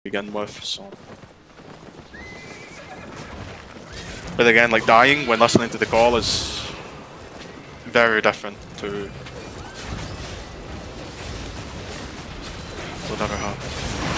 begin with, so. But again, like dying when listening to the call is very different to whatever happened.